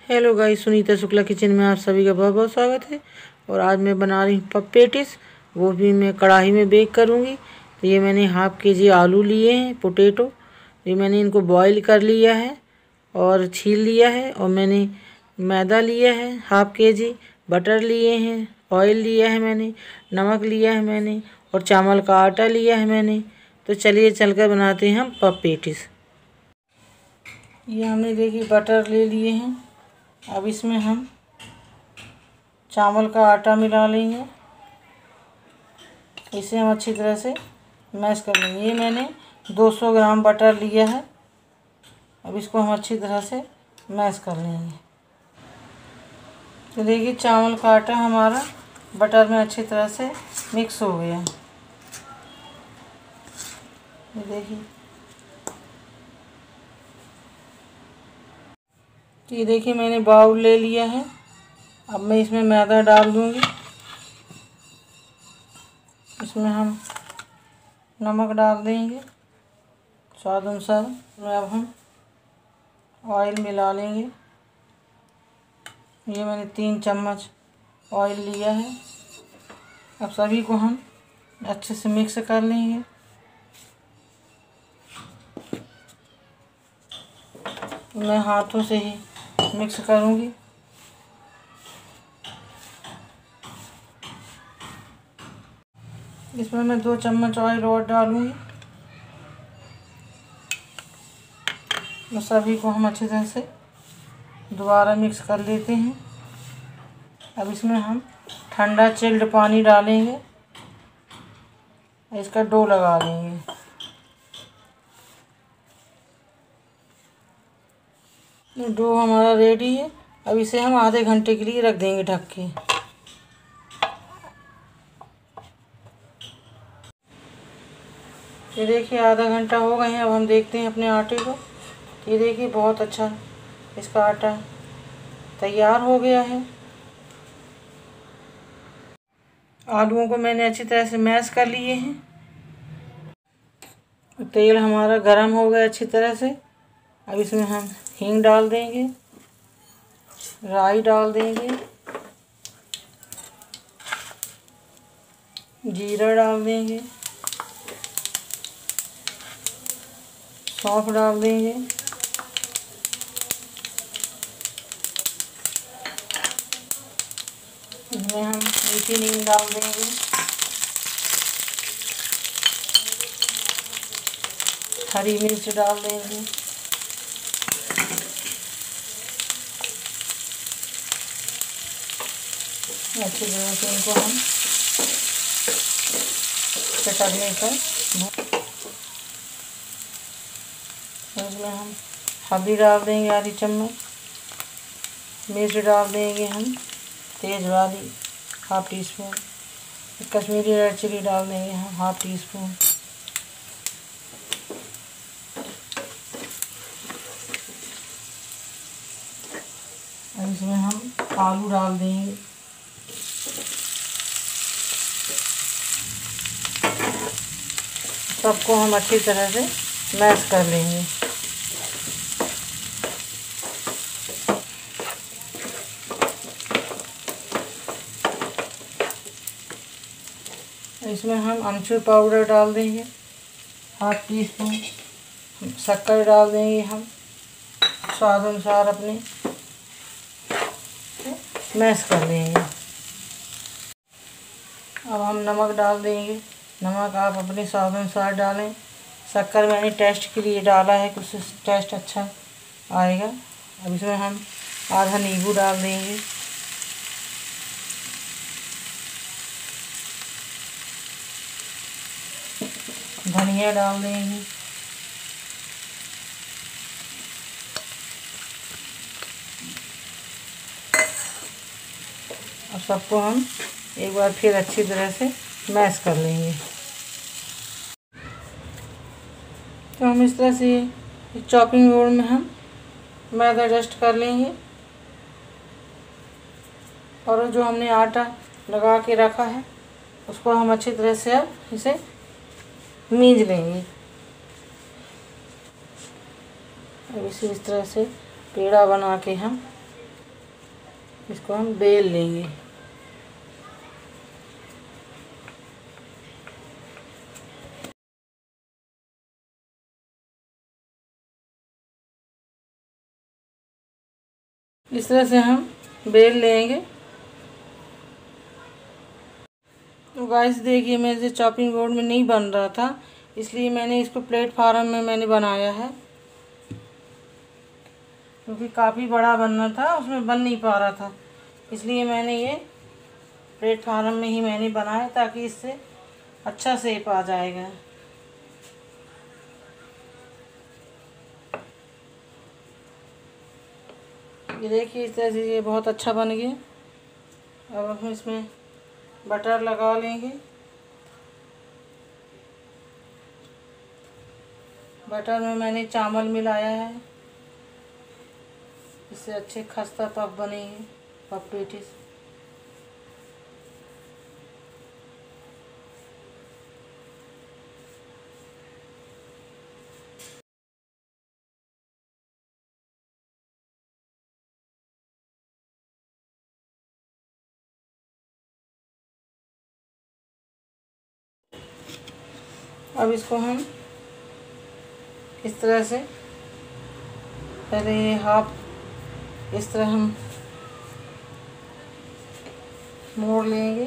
Hello guys, Sunita Shukla kitchen में आप सभी का बहुत बहुत स्वागत है। और आज मैं बना रही हूँ पैटीज। वो भी मैं कढ़ाई में बेक करूँगी। तो ये मैंने हाफ के जी आलू लिए हैं, पोटैटो। ये मैंने इनको बॉईल कर लिया है और छील लिया है। और मैंने मैदा लिया है हाफ के जी, बटर लिए हैं, ऑयल लिया है मैंने, नमक लिया है मैंने, और चावल का आटा लिया है मैंने। तो चलिए चलकर बनाते हैं हम पैटीज। ये हमने देखिए बटर ले लिए हैं। अब इसमें हम चावल का आटा मिला लेंगे। इसे हम अच्छी तरह से मैश कर लेंगे। ये मैंने 200 ग्राम बटर लिया है। अब इसको हम अच्छी तरह से मैश कर लेंगे। तो देखिए चावल का आटा हमारा बटर में अच्छी तरह से मिक्स हो गया। ये देखिए, तो ये देखिए मैंने बाउल ले लिया है। अब मैं इसमें मैदा डाल दूंगी। इसमें हम नमक डाल देंगे स्वाद अनुसार। अब हम ऑयल मिला लेंगे। ये मैंने 3 चम्मच ऑयल लिया है। अब सभी को हम अच्छे से मिक्स कर लेंगे। मैं हाथों से ही मिक्स करूंगी। इसमें मैं 2 चम्मच ऑयल और डालूंगी। तो सभी को हम अच्छी तरह से दोबारा मिक्स कर लेते हैं। अब इसमें हम ठंडा चिल्ड पानी डालेंगे। इसका डो लगा लेंगे। डो हमारा रेडी है। अब इसे हम आधे घंटे के लिए रख देंगे ढक के। ये देखिए आधा घंटा हो गए हैं। अब हम देखते हैं अपने आटे को। ये देखिए बहुत अच्छा इसका आटा तैयार हो गया है। आलूओं को मैंने अच्छी तरह से मैश कर लिए हैं। तेल हमारा गरम हो गया अच्छी तरह से। अब इसमें हम हींग डाल देंगे, राई डाल देंगे, जीरा डाल देंगे, सौंफ डाल देंगे, इसमें हम मीठी नीम डाल देंगे, हरी मिर्च डाल देंगे, अच्छी तरह से इनको हम चटकने पर इसमें हम हल्दी डाल देंगे आधी चम्मच, मिर्च डाल देंगे हम तेज वाली half teaspoon, Kashmiri red chilli डाल देंगे हम हाफ टी स्पून। और इसमें हम आलू डाल देंगे। सबको हम अच्छी तरह से मैश कर लेंगे। इसमें हम अमचूर पाउडर डाल देंगे हाफ टी स्पून, शक्कर डाल देंगे हम स्वाद अनुसार अपने, मैश कर लेंगे। अब हम नमक डाल देंगे। नमक आप अपने स्वाद अनुसार डालें। शक्कर मैंने टेस्ट के लिए डाला है, कुछ टेस्ट अच्छा आएगा। अब इसमें हम आधा नींबू डाल देंगे। धनिया डाल देंगे। अब सबको हम एक बार फिर अच्छी तरह से मैश कर लेंगे। तो हम इस तरह से चॉपिंग बोर्ड में हम मैदा डस्ट कर लेंगे। और जो हमने आटा लगा के रखा है उसको हम अच्छी तरह से अब इसे मीज लेंगे। अब इसे इस तरह से पेड़ा बना के हम इसको हम बेल लेंगे। इस तरह से हम बेल लेंगे। तो गाइस देखिए, मेरे से चॉपिंग बोर्ड में नहीं बन रहा था, इसलिए मैंने इसको प्लेटफार्म में मैंने बनाया है, क्योंकि काफ़ी बड़ा बनना था, उसमें बन नहीं पा रहा था, इसलिए मैंने ये प्लेटफार्म में ही मैंने बनाया, ताकि इससे अच्छा शेप आ जाएगा। ये देखिए, इस तरह से ये बहुत अच्छा बन गया। अब हम इसमें बटर लगा लेंगे। बटर में मैंने चावल मिलाया है, इससे अच्छे खस्ता पफ बनेंगे, पफ पेटीज। अब इसको हम इस तरह से पहले ये हाफ इस तरह हम मोड़ लेंगे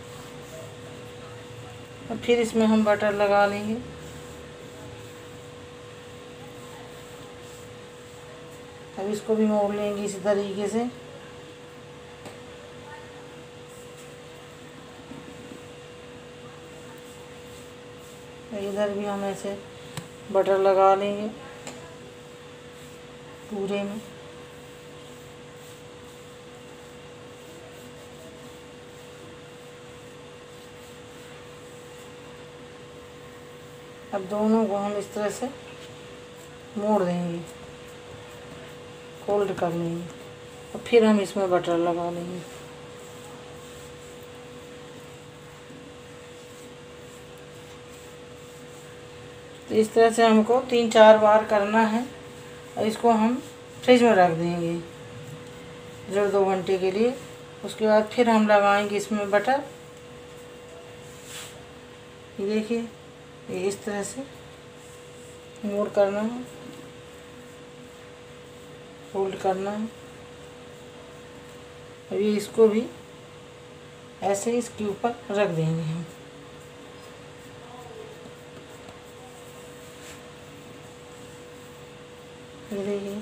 और फिर इसमें हम बटर लगा लेंगे। अब इसको भी मोड़ लेंगे इसी तरीके से। इधर भी हम ऐसे बटर लगा लेंगे पूरे में। अब दोनों को हम इस तरह से मोड़ देंगे, फोल्ड कर लेंगे और फिर हम इसमें बटर लगा लेंगे। तो इस तरह से हमको 3-4 बार करना है और इसको हम फ्रिज में रख देंगे 1.5-2 घंटे के लिए। उसके बाद फिर हम लगाएंगे इसमें बटर। ये देखिए, ये इस तरह से मोड़ करना है, फोल्ड करना है। अभी इसको भी ऐसे इसके ऊपर रख देंगे हम। देखिए,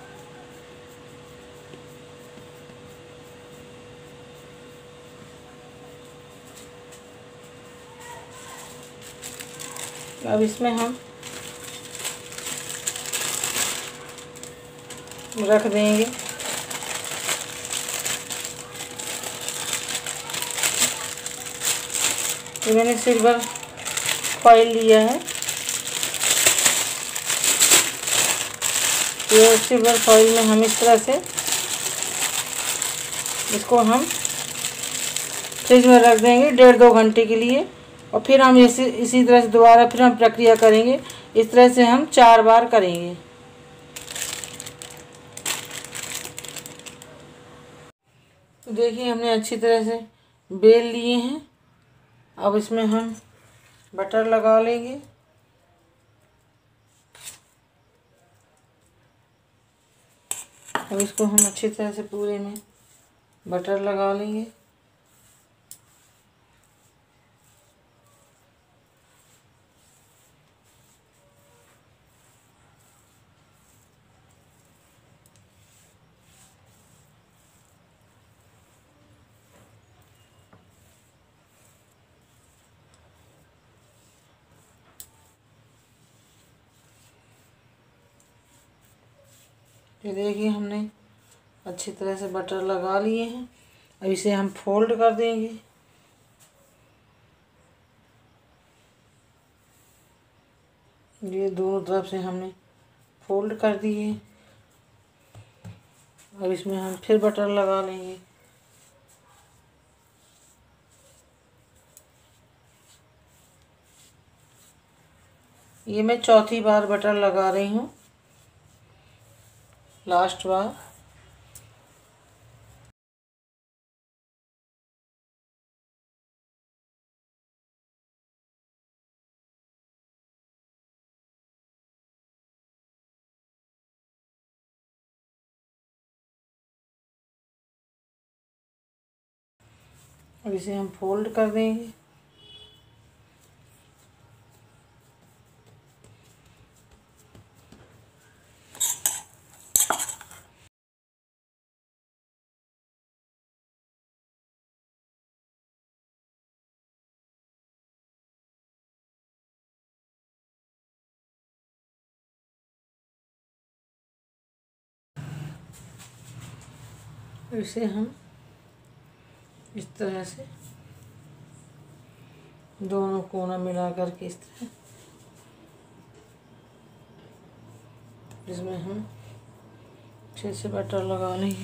अब इसमें हम रख देंगे। ये मैंने सिल्वर फॉइल लिया है, ये सिल्वर फॉइल में हम इस तरह से इसको हम फ्रिज में रख देंगे 1.5-2 घंटे के लिए। और फिर हम इसी तरह से दोबारा फिर हम प्रक्रिया करेंगे। इस तरह से हम 4 बार करेंगे। तो देखिए, हमने अच्छी तरह से बेल लिए हैं। अब इसमें हम बटर लगा लेंगे। अब इसको हम अच्छी तरह से पूरे में बटर लगा लेंगे। ये देखिए, हमने अच्छी तरह से बटर लगा लिए हैं। अब इसे हम फोल्ड कर देंगे। ये दोनों तरफ से हमने फोल्ड कर दिए। अब इसमें हम फिर बटर लगा लेंगे। ये मैं चौथी बार बटर लगा रही हूँ, लास्ट बार। अब इसे हम फोल्ड कर देंगे। इसे हम इस तरह से दोनों कोना मिला करके इस तरह इसमें हम अच्छे से बटर लगा लेंगे।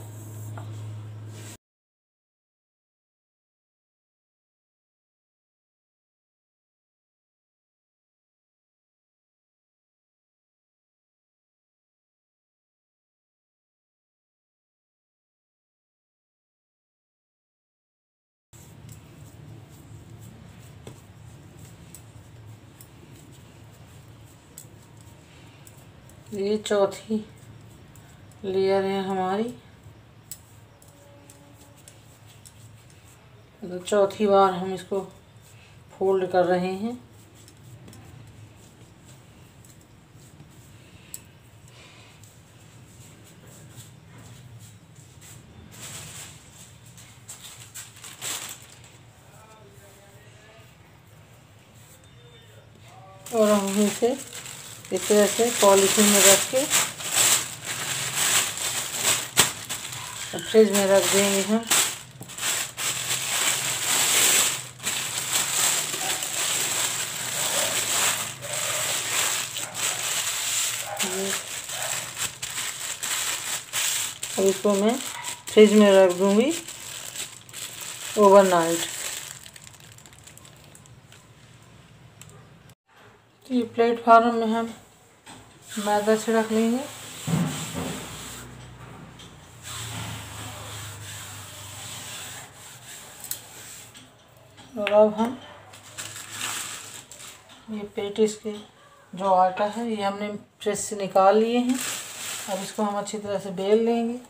ये चौथी लेयर है हमारी। तो चौथी बार हम इसको फोल्ड कर रहे हैं। और हम इसे इस तरह से पॉलीथीन में रख के फ्रिज में रख देंगे हम। अब इसको मैं फ्रिज में रख दूंगी ओवरनाइट। तो ये प्लेटफॉर्म में हम मैदा छिड़क लेंगे। और अब हम ये पेटिस के जो आटा है ये हमने फ्रिज से निकाल लिए हैं। अब इसको हम अच्छी तरह से बेल लेंगे।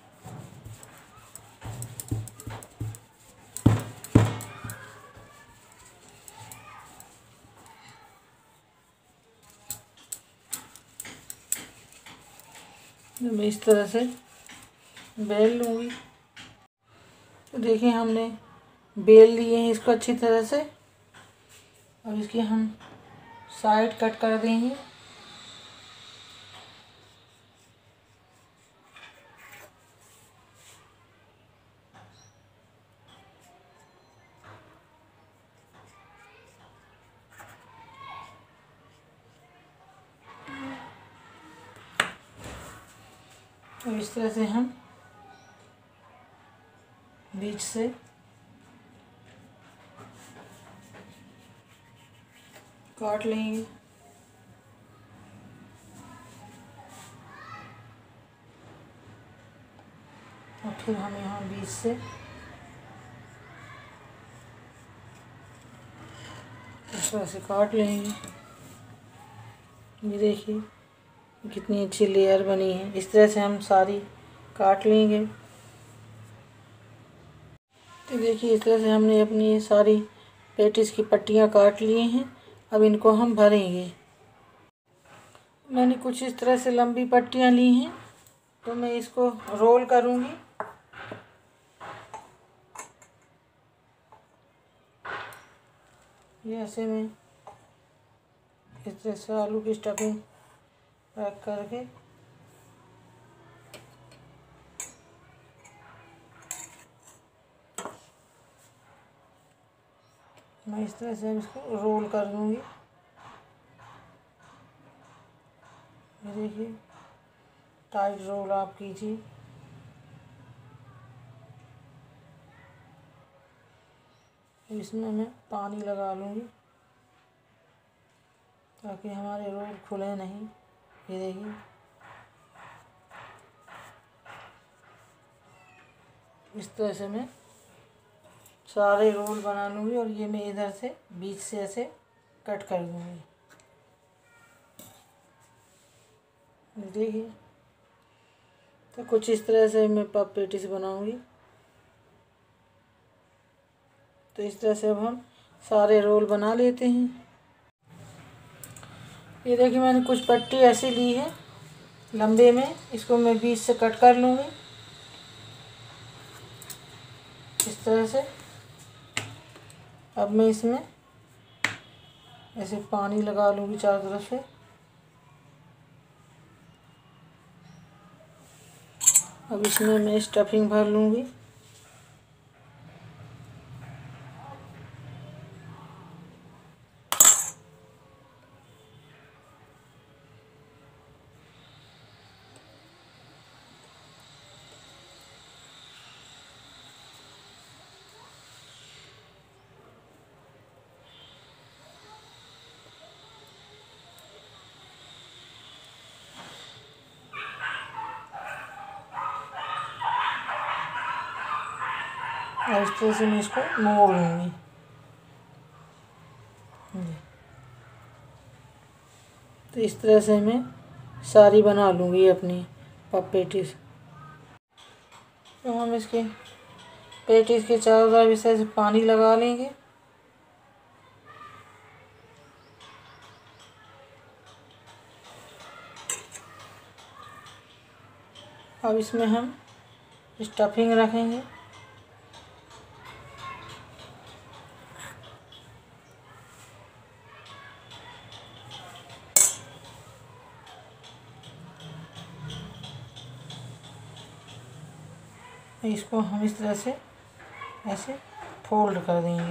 मैं इस तरह से बेल लूँगी। तो देखिए हमने बेल लिए हैं इसको अच्छी तरह से। अब इसकी हम साइड कट कर देंगे। तो इस तरह से हम बीच से काट लेंगे। और फिर हम यहाँ बीच से इस तरह से काट लेंगे। ये देखिए कितनी अच्छी लेयर बनी है। इस तरह से हम सारी काट लेंगे। तो देखिए इस तरह से हमने अपनी ये सारी पेटिस की पट्टियाँ काट ली हैं। अब इनको हम भरेंगे। मैंने कुछ इस तरह से लंबी पट्टियाँ ली हैं तो मैं इसको रोल करूँगी। ये ऐसे में इस तरह से आलू की स्टफिंग पैक करके मैं इस तरह से इसको रोल कर दूँगी। ये देखिए टाइट रोल आप कीजिए। इसमें मैं पानी लगा लूँगी ताकि हमारे रोल खुले नहीं। ये देखिए इस तरह से मैं सारे रोल बना लूँगी। और ये मैं इधर से बीच से ऐसे कट कर दूँगी। देखिए तो कुछ इस तरह से मैं पप पेटिस बनाऊँगी। तो इस तरह से अब हम सारे रोल बना लेते हैं। ये देखिए मैंने कुछ पट्टी ऐसी ली है लंबे में, इसको मैं बीच से कट कर लूँगी इस तरह से। अब मैं इसमें ऐसे पानी लगा लूँगी चारों तरफ से। अब इसमें मैं स्टफिंग भर लूँगी। और इस तरह से मैं इसको मोड़ लूँगी। तो इस तरह से मैं सारी बना लूँगी अपनी पप पेटीज। तो हम इसके पेटीज के चारों तरफ इस तरह से पानी लगा लेंगे। अब इसमें हम स्टफिंग रखेंगे। इसको हम इस तरह से ऐसे फोल्ड कर देंगे।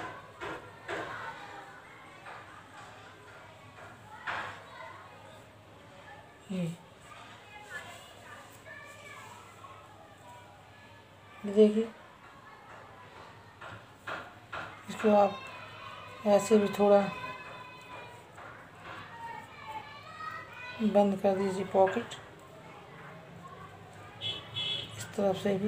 ये देखिए, इसको आप ऐसे भी थोड़ा बंद कर दीजिए पॉकेट, इस तरफ से भी।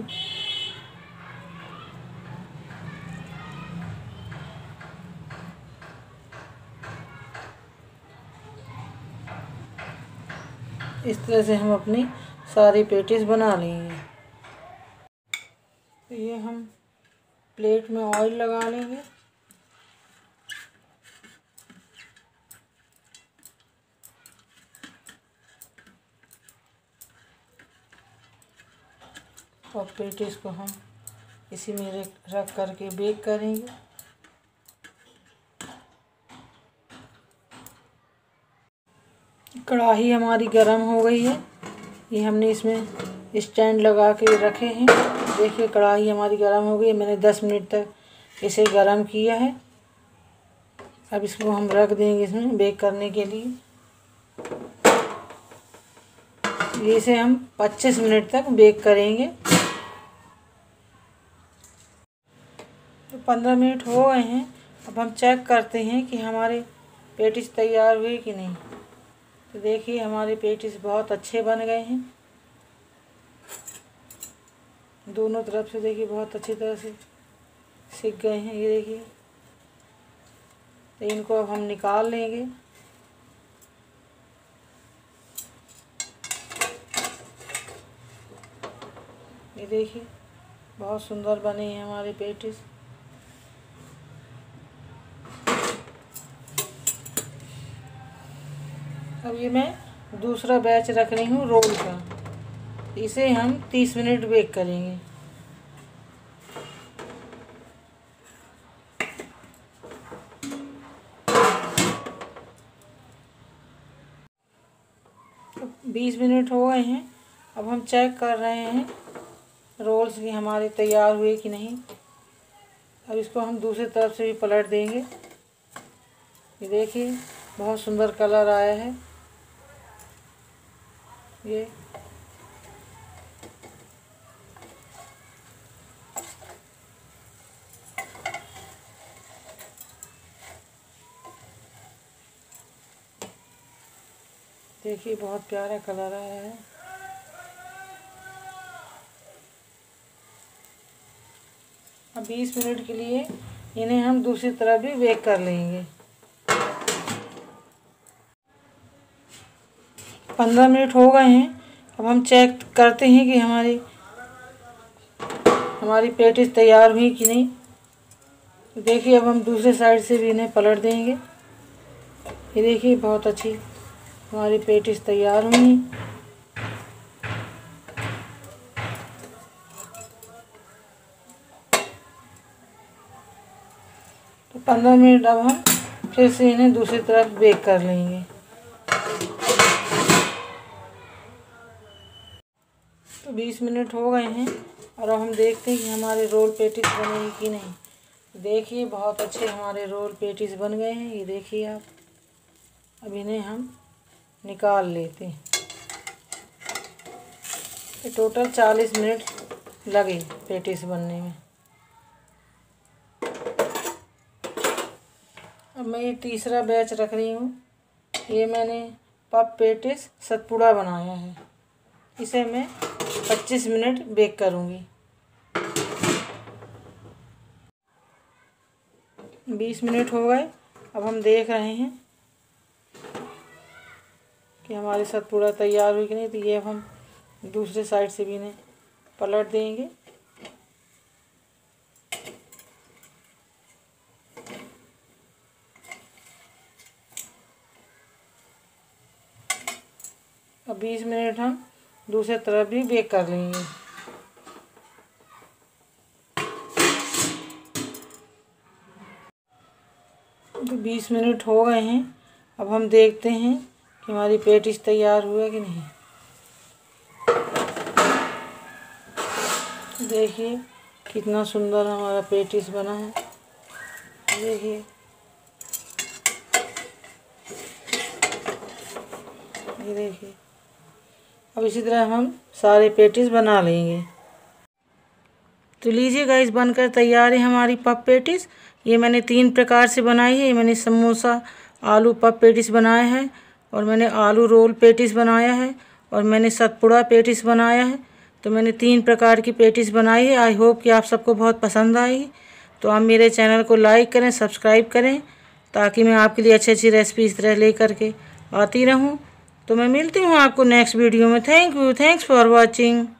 इस तरह से हम अपनी सारी पेटीज बना लेंगे। तो ये हम प्लेट में ऑयल लगा लेंगे। और पेटीज को हम इसी में रख करके बेक करेंगे। कढ़ाई हमारी गर्म हो गई है। ये हमने इसमें स्टैंड लगा के रखे हैं। देखिए कढ़ाई हमारी गर्म हो गई है। मैंने 10 मिनट तक इसे गर्म किया है। अब इसको हम रख देंगे इसमें बेक करने के लिए। इसे हम 25 मिनट तक बेक करेंगे। तो 15 मिनट हो गए हैं। अब हम चेक करते हैं कि हमारे पेटीज तैयार हुए कि नहीं। तो देखिए हमारे पेटीज बहुत अच्छे बन गए हैं। दोनों तरफ से देखिए बहुत अच्छी तरह से सिक गए हैं। ये देखिए, तो इनको अब हम निकाल लेंगे। ये देखिए बहुत सुंदर बने हैं हमारे पेटीज। अब ये मैं दूसरा बैच रख रही हूँ रोल का। इसे हम 30 मिनट बेक करेंगे। तो 20 मिनट हो गए हैं। अब हम चेक कर रहे हैं रोल्स भी हमारे तैयार हुए कि नहीं। अब इसको हम दूसरी तरफ से भी पलट देंगे। ये देखिए बहुत सुंदर कलर आया है। ये देखिए बहुत प्यारा कलर आया है। अब 20 मिनट के लिए इन्हें हम दूसरी तरफ भी बेक कर लेंगे। 15 मिनट हो गए हैं। अब हम चेक करते हैं कि हमारी पेटीज तैयार हुई कि नहीं। तो देखिए अब हम दूसरे साइड से भी इन्हें पलट देंगे। ये देखिए बहुत अच्छी हमारी पेटिस तैयार हुई। तो 15 मिनट अब हम फिर से इन्हें दूसरी तरफ बेक कर लेंगे। तो 20 मिनट हो गए हैं और अब हम देखते हैं कि हमारे रोल पेटिस बनेगी कि नहीं। देखिए बहुत अच्छे हमारे रोल पेटिस बन गए हैं। ये देखिए आप, अब इन्हें हम निकाल लेते हैं। तो टोटल 40 मिनट लगे पेटिस बनने में। अब मैं ये तीसरा बैच रख रही हूँ। ये मैंने पप पेटिस सतपुड़ा बनाया है। इसे मैं 25 मिनट बेक करूँगी। 20 मिनट हो गए। अब हम देख रहे हैं कि हमारी सतपुड़ा तैयार हुई कि नहीं। तो ये अब हम दूसरे साइड से भी इन्हें पलट देंगे। अब 20 मिनट हम दूसरे तरफ भी बेक कर लेंगे। तो 20 मिनट हो गए हैं। अब हम देखते हैं कि हमारी पेटिस तैयार हुआ कि नहीं। देखिए कितना सुंदर हमारा पेटिस बना है। देखिए ये देखिए। अब इसी तरह हम सारे पेटिस बना लेंगे। तो लीजिए गाइस, बनकर तैयार है हमारी पप पेटिस। ये मैंने 3 प्रकार से बनाई है। ये मैंने समोसा आलू पप पेटिस बनाया है, और मैंने आलू रोल पेटिस बनाया है, और मैंने सतपुड़ा पेटिस बनाया है। तो मैंने 3 प्रकार की पेटिस बनाई है। आई होप कि आप सबको बहुत पसंद आई। तो आप मेरे चैनल को लाइक करें, सब्सक्राइब करें, ताकि मैं आपके लिए अच्छी अच्छी रेसिपी इस तरह लेकर के आती रहूं। तो मैं मिलती हूँ आपको नेक्स्ट वीडियो में। Thank you, thanks for watching.